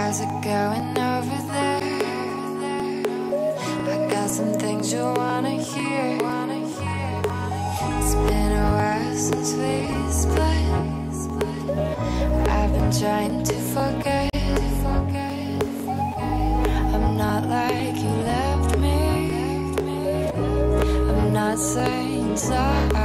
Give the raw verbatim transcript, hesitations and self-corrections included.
How's it going over there? I got some things you wanna hear. It's been a while since we split. I've been trying to forget. I'm not like you left me. I'm not saying sorry.